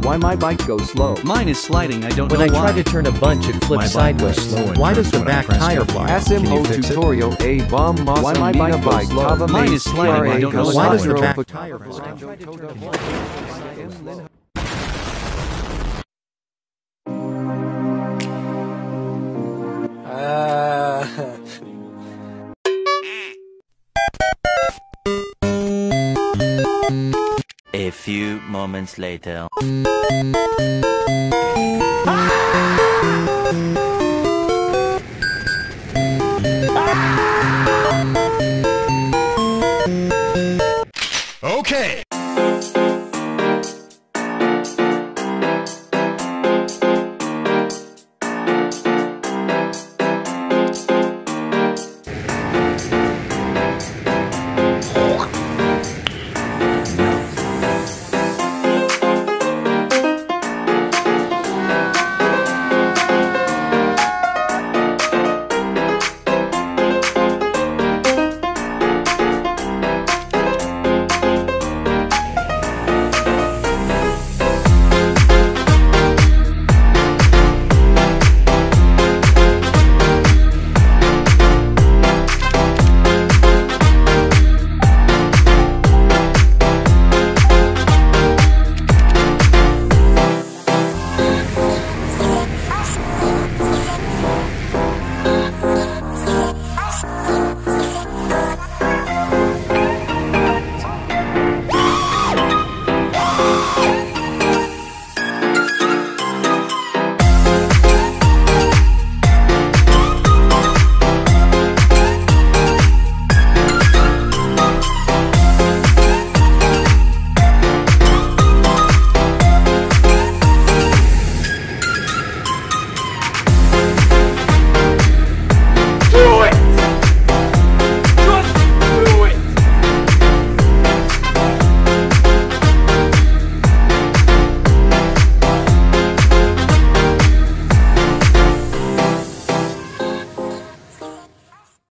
Why my bike goes slow? Mine is sliding, I don't know When I why. try to turn a bunch, it flips sideways. Why does the back tire fly? SMO tutorial A bomb Why my bike goes slow? Mine is sliding, I don't know Why does the why. back tire fly? A few moments later. Okay.